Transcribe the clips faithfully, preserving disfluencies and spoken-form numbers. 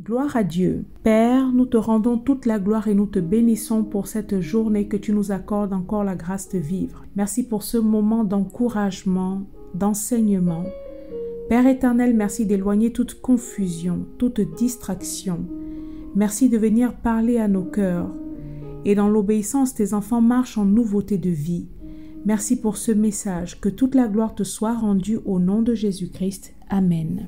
Gloire à Dieu. Père, nous te rendons toute la gloire et nous te bénissons pour cette journée que tu nous accordes encore la grâce de vivre. Merci pour ce moment d'encouragement, d'enseignement. Père éternel, merci d'éloigner toute confusion, toute distraction. Merci de venir parler à nos cœurs. Et dans l'obéissance, tes enfants marchent en nouveauté de vie. Merci pour ce message. Que toute la gloire te soit rendue au nom de Jésus-Christ. Amen.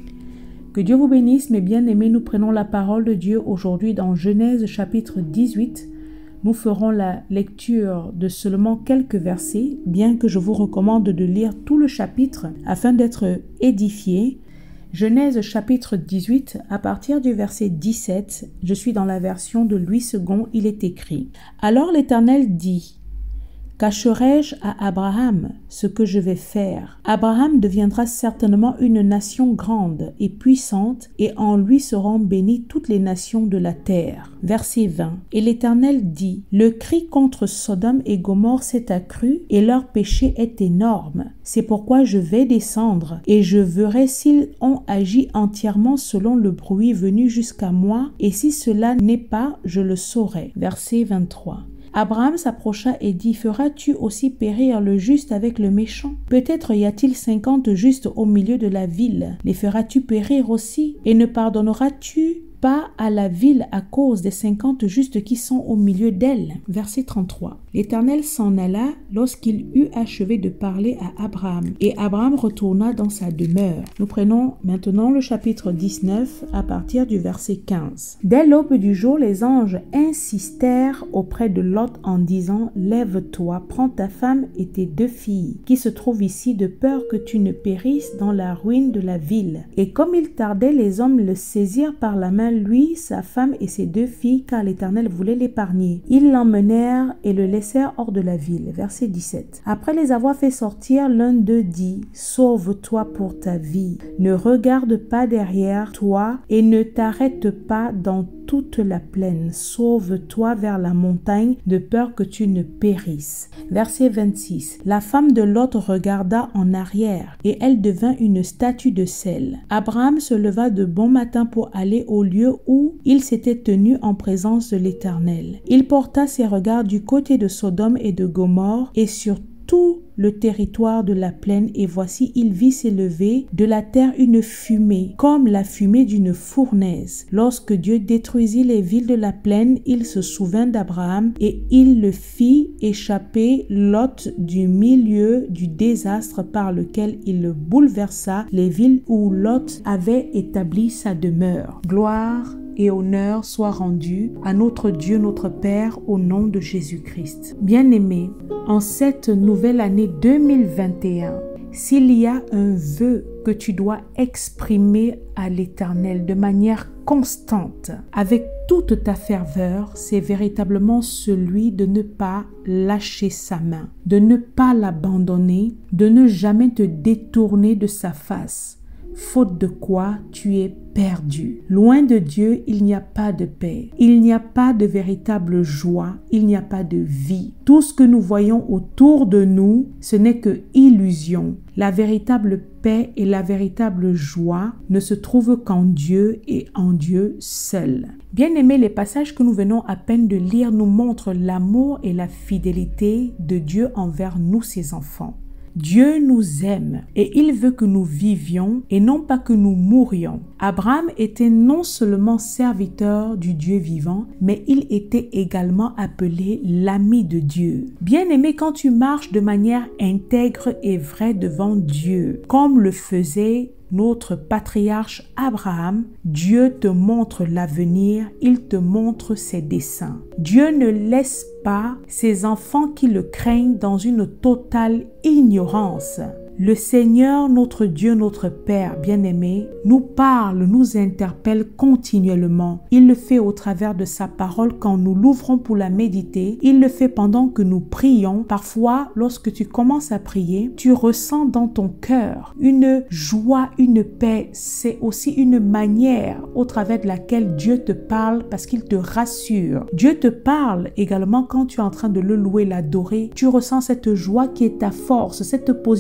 Que Dieu vous bénisse, mes bien-aimés. Nous prenons la parole de Dieu aujourd'hui dans Genèse chapitre dix-huit. Nous ferons la lecture de seulement quelques versets, bien que je vous recommande de lire tout le chapitre afin d'être édifié. Genèse chapitre dix-huit, à partir du verset dix-sept, je suis dans la version de Louis second, il est écrit « Alors l'Éternel dit » Cacherai-je à Abraham ce que je vais faire? Abraham deviendra certainement une nation grande et puissante, et en lui seront bénies toutes les nations de la terre. Verset vingt. Et l'Éternel dit, le cri contre Sodome et Gomorrhe s'est accru, et leur péché est énorme. C'est pourquoi je vais descendre, et je verrai s'ils ont agi entièrement selon le bruit venu jusqu'à moi, et si cela n'est pas, je le saurai. Verset vingt-trois. Abraham s'approcha et dit, feras-tu aussi périr le juste avec le méchant? Peut-être y a-t-il cinquante justes au milieu de la ville. Les feras-tu périr aussi? Et ne pardonneras-tu pas à la ville à cause des cinquante justes qui sont au milieu d'elle? Verset trente-trois. L'Éternel s'en alla lorsqu'il eut achevé de parler à Abraham, et Abraham retourna dans sa demeure. Nous prenons maintenant le chapitre dix-neuf à partir du verset quinze. Dès l'aube du jour, les anges insistèrent auprès de Lot en disant, lève-toi, prends ta femme et tes deux filles, qui se trouvent ici, de peur que tu ne périsses dans la ruine de la ville. Et comme il tardait, les hommes le saisirent par la main, lui, sa femme et ses deux filles, car l'Éternel voulait l'épargner. Ils l'emmenèrent et le laissèrent hors de la ville. Verset dix-sept. Après les avoir fait sortir, l'un d'eux dit, sauve-toi pour ta vie. Ne regarde pas derrière toi et ne t'arrête pas dans toute la plaine. Sauve-toi vers la montagne, de peur que tu ne périsses. Verset vingt-six. La femme de Lot regarda en arrière, et elle devint une statue de sel. Abraham se leva de bon matin pour aller au lieu où il s'était tenu en présence de l'Éternel. Il porta ses regards du côté de Sodome et de Gomorrhe et sur tout le territoire de la plaine, et voici il vit s'élever de la terre une fumée, comme la fumée d'une fournaise. Lorsque Dieu détruisit les villes de la plaine, il se souvint d'Abraham, et il le fit échapper Lot du milieu du désastre par lequel il bouleversa les villes où Lot avait établi sa demeure. Gloire et honneur soient rendus à notre Dieu, notre Père, au nom de Jésus-Christ. Bien-aimés, en cette nouvelle année deux mille vingt et un, s'il y a un vœu que tu dois exprimer à l'Éternel de manière constante, avec toute ta ferveur, c'est véritablement celui de ne pas lâcher sa main, de ne pas l'abandonner, de ne jamais te détourner de sa face. Faute de quoi tu es perdu. Loin de Dieu, il n'y a pas de paix. Il n'y a pas de véritable joie. Il n'y a pas de vie. Tout ce que nous voyons autour de nous, ce n'est que illusion. La véritable paix et la véritable joie ne se trouvent qu'en Dieu et en Dieu seul. Bien-aimés, les passages que nous venons à peine de lire nous montrent l'amour et la fidélité de Dieu envers nous, ses enfants. Dieu nous aime et il veut que nous vivions et non pas que nous mourions. Abraham était non seulement serviteur du Dieu vivant, mais il était également appelé l'ami de Dieu. Bien-aimé, quand tu marches de manière intègre et vraie devant Dieu, comme le faisait notre patriarche Abraham, Dieu te montre l'avenir, il te montre ses desseins. Dieu ne laisse pas ses enfants qui le craignent dans une totale ignorance. Le Seigneur, notre Dieu, notre Père bien-aimé, nous parle, nous interpelle continuellement. Il le fait au travers de sa parole quand nous l'ouvrons pour la méditer. Il le fait pendant que nous prions. Parfois, lorsque tu commences à prier, tu ressens dans ton cœur une joie, une paix. C'est aussi une manière au travers de laquelle Dieu te parle parce qu'il te rassure. Dieu te parle également quand tu es en train de le louer, l'adorer. Tu ressens cette joie qui est ta force, cette positivité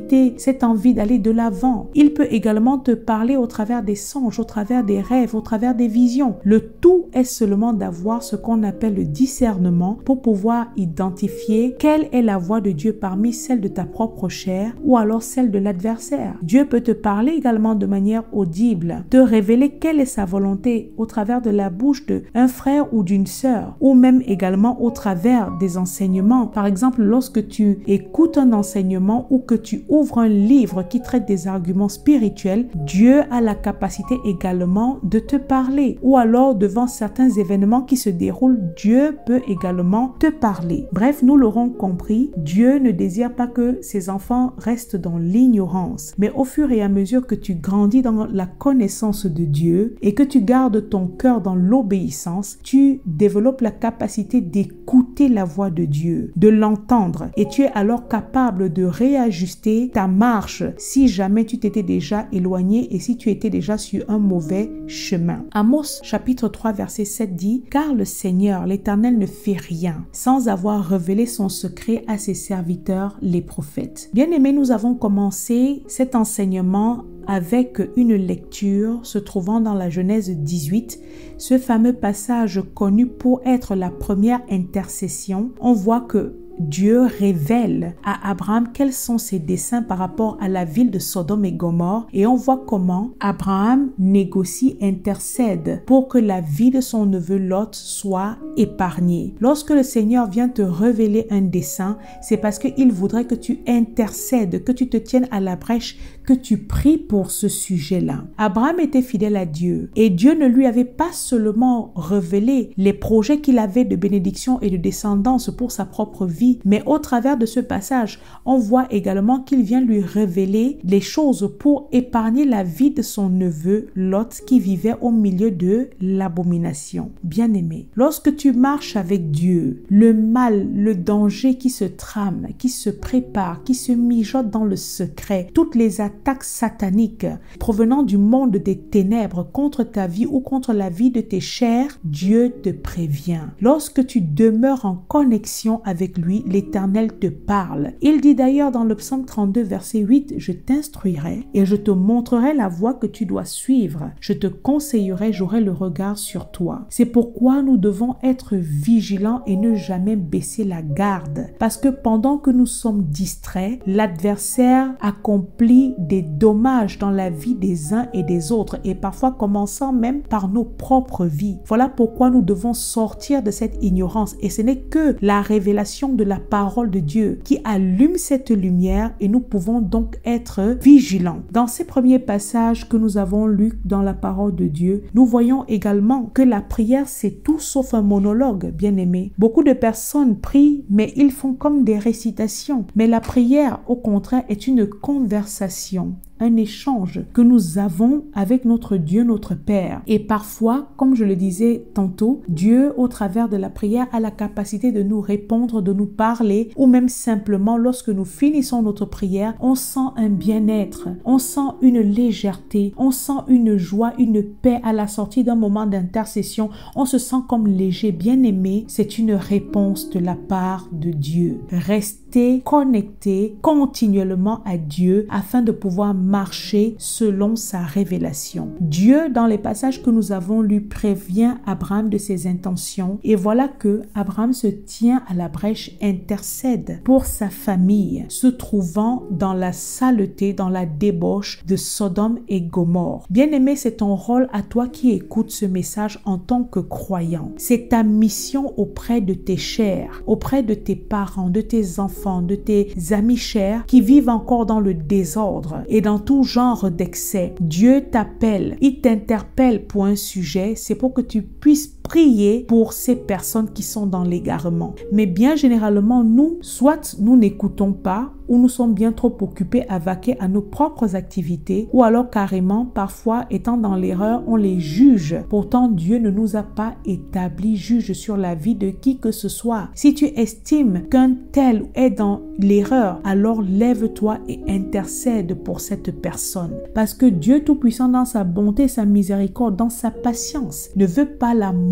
susciter cette envie d'aller de l'avant. Il peut également te parler au travers des songes, au travers des rêves, au travers des visions. Le tout est seulement d'avoir ce qu'on appelle le discernement pour pouvoir identifier quelle est la voix de Dieu parmi celle de ta propre chair ou alors celle de l'adversaire. Dieu peut te parler également de manière audible, te révéler quelle est sa volonté au travers de la bouche d'un frère ou d'une sœur, ou même également au travers des enseignements. Par exemple, lorsque tu écoutes un enseignement ou que tu ouvres un livre qui traite des arguments spirituels, Dieu a la capacité également de te parler. Ou alors, devant certains événements qui se déroulent, Dieu peut également te parler. Bref, nous l'aurons compris, Dieu ne désire pas que ses enfants restent dans l'ignorance, mais au fur et à mesure que tu grandis dans la connaissance de Dieu et que tu gardes ton cœur dans l'obéissance, tu développes la capacité d'écouter la voix de Dieu, de l'entendre, et tu es alors capable de réajuster ta marche si jamais tu t'étais déjà éloigné et si tu étais déjà sur un mauvais chemin. Amos chapitre trois verset sept dit « Car le Seigneur, l'Éternel, ne fait rien sans avoir révélé son secret à ses serviteurs, les prophètes. » Bien-aimés, nous avons commencé cet enseignement avec une lecture se trouvant dans la Genèse dix-huit, ce fameux passage connu pour être la première intercession. On voit que Dieu révèle à Abraham quels sont ses desseins par rapport à la ville de Sodome et Gomorrhe, et on voit comment Abraham négocie, intercède pour que la vie de son neveu Lot soit épargnée. Lorsque le Seigneur vient te révéler un dessein, c'est parce qu'il voudrait que tu intercèdes, que tu te tiennes à la brèche, que tu pries pour ce sujet-là. Abraham était fidèle à Dieu et Dieu ne lui avait pas seulement révélé les projets qu'il avait de bénédiction et de descendance pour sa propre vie, mais au travers de ce passage, on voit également qu'il vient lui révéler les choses pour épargner la vie de son neveu Lot qui vivait au milieu de l'abomination. Bien-aimé, lorsque tu marches avec Dieu, le mal, le danger qui se trame, qui se prépare, qui se mijote dans le secret, toutes les attaques sataniques provenant du monde des ténèbres contre ta vie ou contre la vie de tes chers, Dieu te prévient. Lorsque tu demeures en connexion avec lui, l'Éternel te parle. Il dit d'ailleurs dans le psaume trente-deux verset huit, « Je t'instruirai et je te montrerai la voie que tu dois suivre. Je te conseillerai, j'aurai le regard sur toi. » C'est pourquoi nous devons être vigilants et ne jamais baisser la garde. Parce que pendant que nous sommes distraits, l'adversaire accomplit des dommages dans la vie des uns et des autres, et parfois commençant même par nos propres vies. Voilà pourquoi nous devons sortir de cette ignorance, et ce n'est que la révélation de la parole de Dieu qui allume cette lumière, et nous pouvons donc être vigilants. Dans ces premiers passages que nous avons lus dans la parole de Dieu, nous voyons également que la prière, c'est tout sauf un monologue, bien-aimé. Beaucoup de personnes prient, mais ils font comme des récitations. Mais la prière, au contraire, est une conversation, un échange que nous avons avec notre Dieu, notre Père. Et parfois, comme je le disais tantôt, Dieu, au travers de la prière, a la capacité de nous répondre, de nous parler, ou même simplement, lorsque nous finissons notre prière, on sent un bien-être, on sent une légèreté, on sent une joie, une paix à la sortie d'un moment d'intercession. On se sent comme léger. Bien-aimé, c'est une réponse de la part de Dieu. Restez connectés continuellement à Dieu afin de pouvoir marcher selon sa révélation. Dieu, dans les passages que nous avons lus, prévient Abraham de ses intentions, et voilà que Abraham se tient à la brèche, intercède pour sa famille, se trouvant dans la saleté, dans la débauche de Sodome et Gomorrhe. Bien-aimé, c'est ton rôle à toi qui écoutes ce message en tant que croyant. C'est ta mission auprès de tes chers, auprès de tes parents, de tes enfants, de tes amis chers qui vivent encore dans le désordre et dans tout genre d'excès. Dieu t'appelle, il t'interpelle pour un sujet, c'est pour que tu puisses prier pour ces personnes qui sont dans l'égarement. Mais bien généralement, nous, soit nous n'écoutons pas, ou nous sommes bien trop occupés à vaquer à nos propres activités, ou alors carrément, parfois, étant dans l'erreur, on les juge. Pourtant, Dieu ne nous a pas établi juge sur la vie de qui que ce soit. Si tu estimes qu'un tel est dans l'erreur, alors lève-toi et intercède pour cette personne. Parce que Dieu Tout-Puissant, dans sa bonté, sa miséricorde, dans sa patience, ne veut pas la mort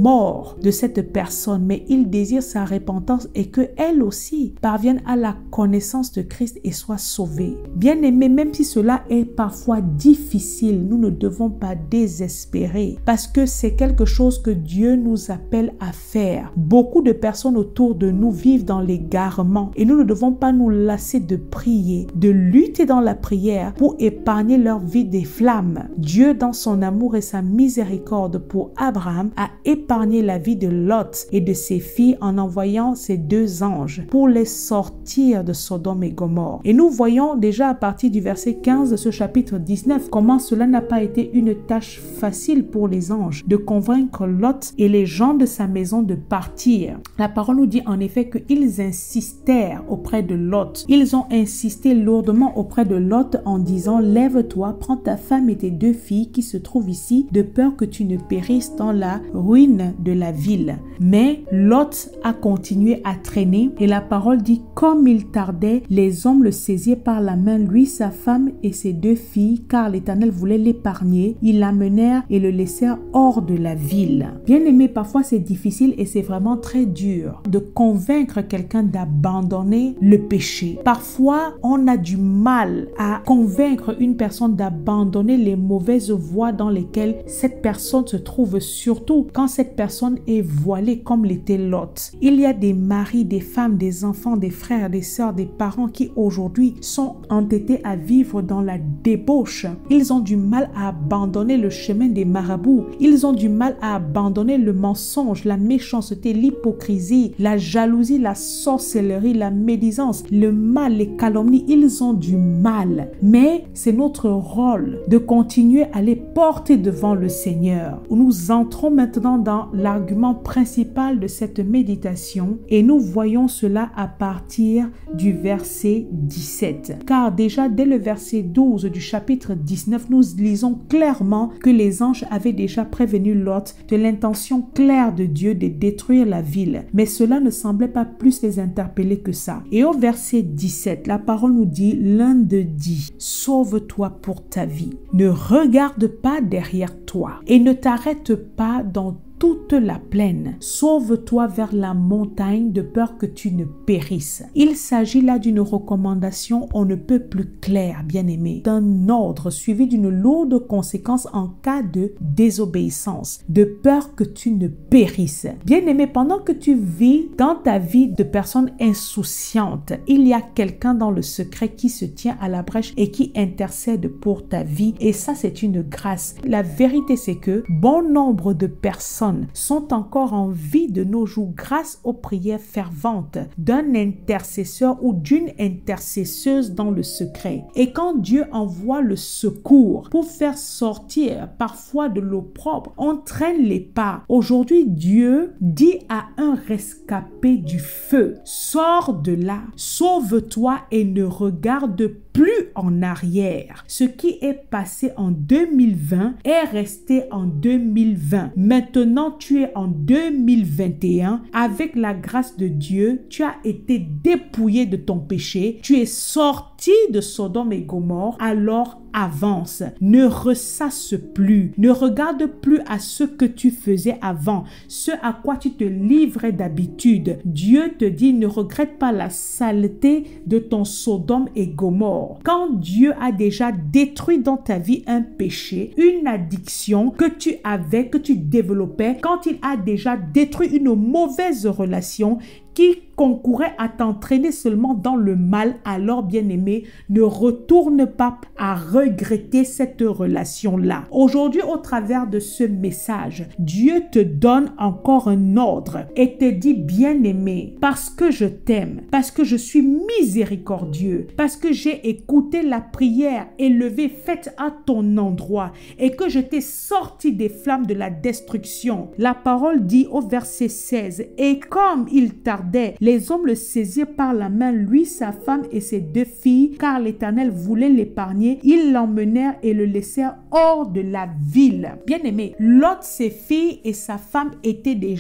mort de cette personne, mais il désire sa repentance et que elle aussi parvienne à la connaissance de Christ et soit sauvée. Bien-aimés, même si cela est parfois difficile, nous ne devons pas désespérer parce que c'est quelque chose que Dieu nous appelle à faire. Beaucoup de personnes autour de nous vivent dans l'égarement et nous ne devons pas nous lasser de prier, de lutter dans la prière pour épargner leur vie des flammes. Dieu, dans son amour et sa miséricorde pour Abraham, a épargné la vie de Lot et de ses filles en envoyant ses deux anges pour les sortir de Sodome et Gomorrhe. Et nous voyons déjà à partir du verset quinze de ce chapitre dix-neuf comment cela n'a pas été une tâche facile pour les anges de convaincre Lot et les gens de sa maison de partir. La parole nous dit en effet qu'ils insistèrent auprès de Lot. Ils ont insisté lourdement auprès de Lot en disant: lève-toi, prends ta femme et tes deux filles qui se trouvent ici, de peur que tu ne périsses dans la ruine de la ville. Mais Lot a continué à traîner et la parole dit: comme il tardait, les hommes le saisirent par la main, lui, sa femme et ses deux filles, car l'Éternel voulait l'épargner. Ils l'amenèrent et le laissèrent hors de la ville. Bien aimé, parfois c'est difficile et c'est vraiment très dur de convaincre quelqu'un d'abandonner le péché. Parfois, on a du mal à convaincre une personne d'abandonner les mauvaises voies dans lesquelles cette personne se trouve, surtout quand cette personne est voilée comme l'était Lot. Il y a des maris, des femmes, des enfants, des frères, des sœurs, des parents qui aujourd'hui sont entêtés à vivre dans la débauche. Ils ont du mal à abandonner le chemin des marabouts. Ils ont du mal à abandonner le mensonge, la méchanceté, l'hypocrisie, la jalousie, la sorcellerie, la médisance, le mal, les calomnies. Ils ont du mal. Mais c'est notre rôle de continuer à les porter devant le Seigneur. Nous entrons maintenant dans l'argument principal de cette méditation et nous voyons cela à partir du verset dix-sept. Car déjà dès le verset douze du chapitre dix-neuf, nous lisons clairement que les anges avaient déjà prévenu Lot de l'intention claire de Dieu de détruire la ville. Mais cela ne semblait pas plus les interpeller que ça. Et au verset dix-sept, la parole nous dit: l'un d'eux dit: sauve-toi pour ta vie. Ne regarde pas derrière toi et ne t'arrête pas dans toute la plaine. Sauve-toi vers la montagne de peur que tu ne périsses. Il s'agit là d'une recommandation on ne peut plus claire, bien-aimé, d'un ordre suivi d'une lourde conséquence en cas de désobéissance, de peur que tu ne périsses. Bien-aimé, pendant que tu vis dans ta vie de personne insouciante, il y a quelqu'un dans le secret qui se tient à la brèche et qui intercède pour ta vie, et ça c'est une grâce. La vérité c'est que bon nombre de personnes sont encore en vie de nos jours grâce aux prières ferventes d'un intercesseur ou d'une intercesseuse dans le secret. Et quand Dieu envoie le secours pour faire sortir parfois de l'eau propre, on traîne les pas. Aujourd'hui, Dieu dit à un rescapé du feu: sors de là, sauve-toi et ne regarde plus en arrière. Ce qui est passé en deux mille vingt est resté en deux mille vingt. Maintenant, tu es en deux mille vingt et un. Avec la grâce de Dieu, tu as été dépouillé de ton péché. Tu es sorti de Sodome et Gomorrhe. Alors avance. Ne ressasse plus. Ne regarde plus à ce que tu faisais avant, ce à quoi tu te livrais d'habitude. Dieu te dit: ne regrette pas la saleté de ton Sodome et Gomorrhe. Quand Dieu a déjà détruit dans ta vie un péché, une addiction que tu avais, que tu développais, quand il a déjà détruit une mauvaise relation qui concourait à t'entraîner seulement dans le mal, alors bien-aimé, ne retourne pas à regretter cette relation-là. Aujourd'hui, au travers de ce message, Dieu te donne encore un ordre et te dit: bien-aimé, parce que je t'aime, parce que je suis miséricordieux, parce que j'ai écouté la prière élevée faite à ton endroit et que je t'ai sorti des flammes de la destruction. La parole dit au verset seize: et comme il tardait, les hommes le saisirent par la main, lui, sa femme et ses deux filles, car l'Éternel voulait l'épargner. Ils l'emmenèrent et le laissèrent hors de la ville. Bien-aimé, Lot, ses filles et sa femme étaient déjà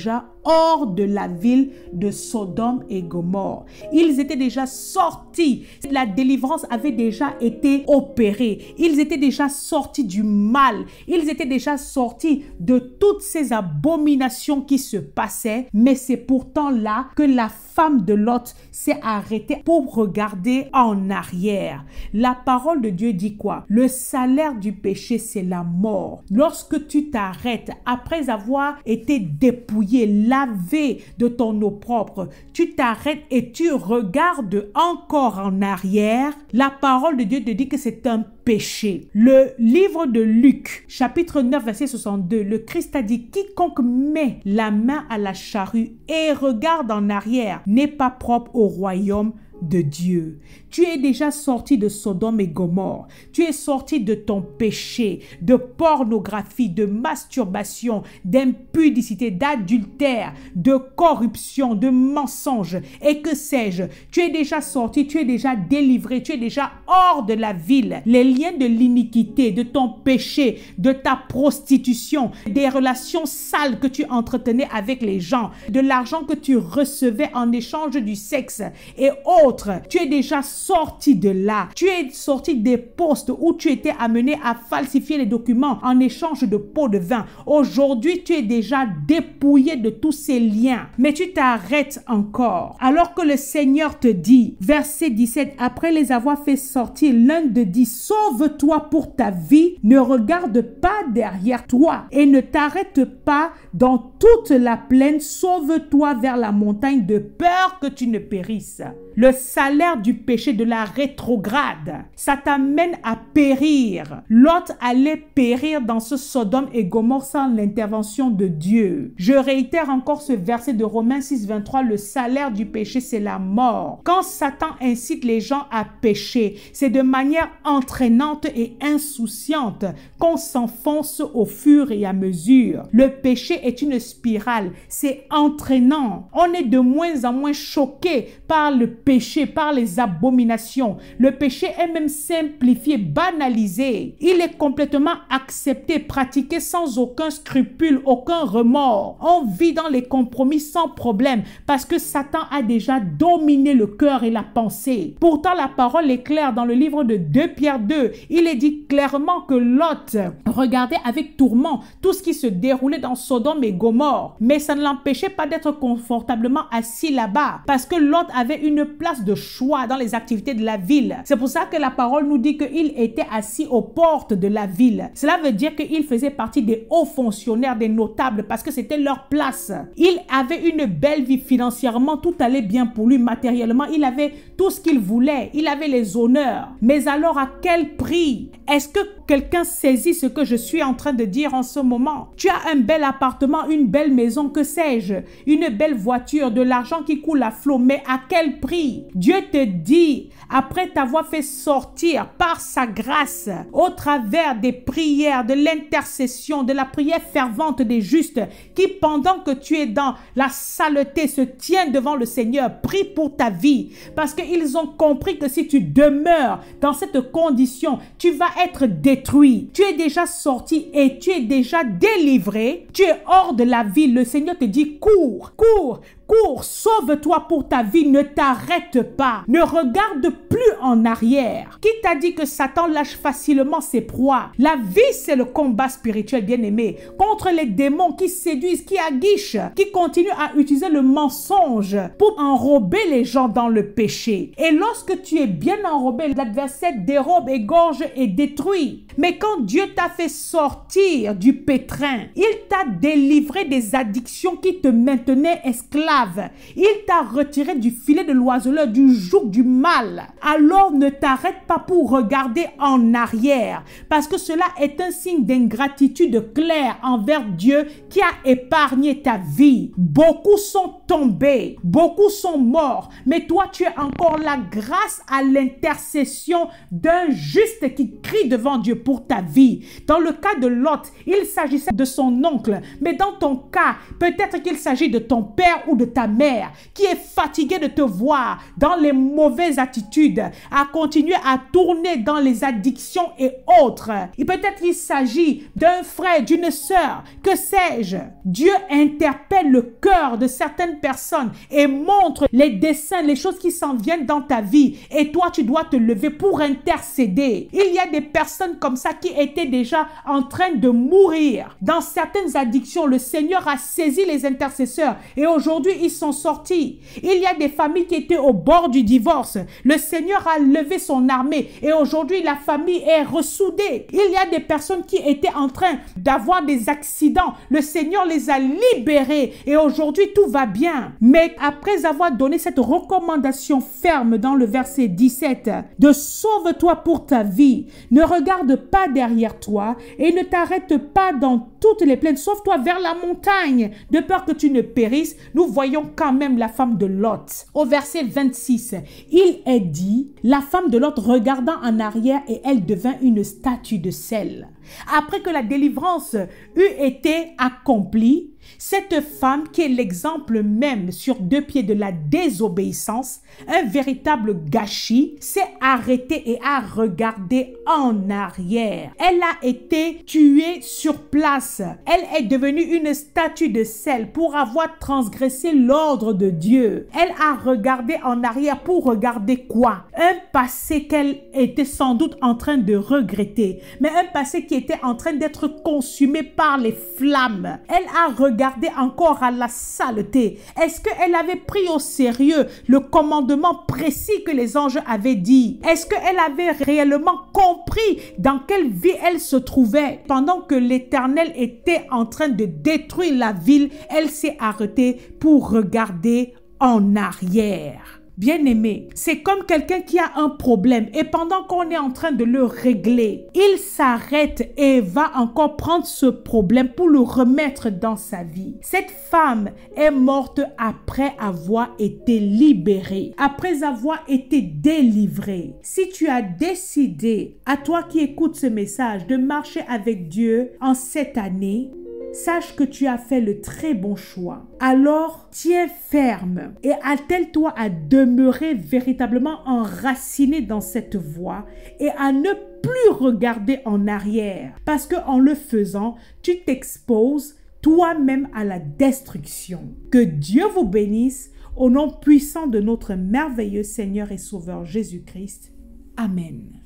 hors de la ville de Sodome et Gomorrhe. Ils étaient déjà sortis. La délivrance avait déjà été opérée. Ils étaient déjà sortis du mal. Ils étaient déjà sortis de toutes ces abominations qui se passaient. Mais c'est pourtant là que la femme de Lot s'est arrêtée pour regarder en arrière. La parole de Dieu dit quoi? Le salaire du péché, c'est la mort. Lorsque tu t'arrêtes, après avoir été dépouillé, lavé de ton eau propre, tu t'arrêtes et tu regardes encore en arrière, la parole de Dieu te dit que c'est un péché. Le livre de Luc, chapitre neuf, verset soixante-deux, le Christ a dit, quiconque met la main à la charrue et regarde en arrière n'est pas propre au royaume de Dieu. Tu es déjà sorti de Sodome et Gomorrhe. Tu es sorti de ton péché, de pornographie, de masturbation, d'impudicité, d'adultère, de corruption, de mensonge et que sais-je. Tu es déjà sorti, tu es déjà délivré, tu es déjà hors de la ville. Les liens de l'iniquité, de ton péché, de ta prostitution, des relations sales que tu entretenais avec les gens, de l'argent que tu recevais en échange du sexe et autres. Tu es déjà sorti de là. Tu es sorti des postes où tu étais amené à falsifier les documents en échange de pots de vin. Aujourd'hui, tu es déjà dépouillé de tous ces liens. Mais tu t'arrêtes encore. Alors que le Seigneur te dit, verset dix-sept, après les avoir fait sortir, l'un de dit, sauve-toi pour ta vie, ne regarde pas derrière toi et ne t'arrête pas dans toute la plaine, sauve-toi vers la montagne de peur que tu ne périsses. Le salaire du péché de la rétrograde, ça t'amène à périr. Lot allait périr dans ce Sodome et Gomorrhe sans l'intervention de Dieu. Je réitère encore ce verset de Romains six, vingt-trois, le salaire du péché, c'est la mort. Quand Satan incite les gens à pécher, c'est de manière entraînante et insouciante qu'on s'enfonce au fur et à mesure. Le péché est une spirale, c'est entraînant. On est de moins en moins choqué par le péché, par les abominations. Le péché est même simplifié, banalisé. Il est complètement accepté, pratiqué sans aucun scrupule, aucun remords. On vit dans les compromis sans problème parce que Satan a déjà dominé le cœur et la pensée. Pourtant, la parole est claire dans le livre de deux Pierre deux. Il est dit clairement que Lot regardait avec tourment tout ce qui se déroulait dans Sodome et Gomorrhe. Mais ça ne l'empêchait pas d'être confortablement assis là-bas parce que Lot avait une place de choix dans les activités de la ville. C'est pour ça que la parole nous dit qu'il était assis aux portes de la ville. Cela veut dire qu'il faisait partie des hauts fonctionnaires, des notables, parce que c'était leur place. Il avait une belle vie financièrement, tout allait bien pour lui matériellement. Il avait tout ce qu'il voulait. Il avait les honneurs. Mais alors à quel prix? Est-ce que quelqu'un saisit ce que je suis en train de dire en ce moment? Tu as un bel appartement, une belle maison, que sais-je, une belle voiture, de l'argent qui coule à flot, mais à quel prix? Dieu te dit, après t'avoir fait sortir par sa grâce, au travers des prières, de l'intercession, de la prière fervente des justes, qui pendant que tu es dans la saleté se tiennent devant le Seigneur, prie pour ta vie, parce qu'ils ont compris que si tu demeures dans cette condition, tu vas être détruit. Tu es déjà sorti et tu es déjà délivré. Tu es hors de la vie. Le Seigneur te dit, cours, cours, cours, sauve-toi pour ta vie, ne t'arrête pas, ne regarde plus en arrière. Qui t'a dit que Satan lâche facilement ses proies? La vie, c'est le combat spirituel, bien-aimé, contre les démons qui séduisent, qui aguichent, qui continuent à utiliser le mensonge pour enrober les gens dans le péché. Et lorsque tu es bien enrobé, l'adversaire dérobe, égorge et détruit. Mais quand Dieu t'a fait sortir du pétrin, il t'a délivré des addictions qui te maintenaient esclave. Il t'a retiré du filet de l'oiseleur, du joug du mal. Alors ne t'arrête pas pour regarder en arrière, parce que cela est un signe d'ingratitude claire envers Dieu qui a épargné ta vie. Beaucoup sont tombés, beaucoup sont morts, mais toi tu es encore là grâce à l'intercession d'un juste qui crie devant Dieu pour ta vie. Dans le cas de Lot, il s'agissait de son oncle, mais dans ton cas, peut-être qu'il s'agit de ton père ou de ta mère qui est fatiguée de te voir dans les mauvaises attitudes, à continuer à tourner dans les addictions et autres. Et peut-être il s'agit d'un frère, d'une sœur, que sais-je. Dieu interpelle le cœur de certaines personnes et montre les desseins, les choses qui s'en viennent dans ta vie. Et toi, tu dois te lever pour intercéder. Il y a des personnes comme ça qui étaient déjà en train de mourir. Dans certaines addictions, le Seigneur a saisi les intercesseurs et aujourd'hui, ils sont sortis. Il y a des familles qui étaient au bord du divorce. Le Seigneur a levé son armée et aujourd'hui, la famille est ressoudée. Il y a des personnes qui étaient en train d'avoir des accidents. Le Seigneur les a libérés et aujourd'hui, tout va bien. Mais après avoir donné cette recommandation ferme dans le verset dix-sept de sauve-toi pour ta vie, ne regarde pas derrière toi et ne t'arrête pas dans toutes les plaines, sauve-toi vers la montagne, de peur que tu ne périsses. Nous voyons quand même la femme de Lot. Au verset vingt-six, il est dit, la femme de Lot regardant en arrière et elle devint une statue de sel. Après que la délivrance eut été accomplie, cette femme qui est l'exemple même sur deux pieds de la désobéissance, un véritable gâchis, s'est arrêtée et a regardé en arrière. Elle a été tuée sur place. Elle est devenue une statue de sel pour avoir transgressé l'ordre de Dieu. Elle a regardé en arrière pour regarder quoi? Un passé qu'elle était sans doute en train de regretter, mais un passé qui était en train d'être consumé par les flammes. Elle a regardé encore à la saleté. Est-ce qu'elle avait pris au sérieux le commandement précis que les anges avaient dit? Est-ce qu'elle avait réellement compris dans quelle vie elle se trouvait? Pendant que l'Éternel était en train de détruire la ville, elle s'est arrêtée pour regarder en arrière. Bien-aimé, c'est comme quelqu'un qui a un problème et pendant qu'on est en train de le régler, il s'arrête et va encore prendre ce problème pour le remettre dans sa vie. Cette femme est morte après avoir été libérée, après avoir été délivrée. Si tu as décidé, à toi qui écoutes ce message, de marcher avec Dieu en cette année, sache que tu as fait le très bon choix. Alors, tiens ferme et attelle-toi à demeurer véritablement enraciné dans cette voie et à ne plus regarder en arrière. Parce qu'en le faisant, tu t'exposes toi-même à la destruction. Que Dieu vous bénisse au nom puissant de notre merveilleux Seigneur et Sauveur Jésus-Christ. Amen.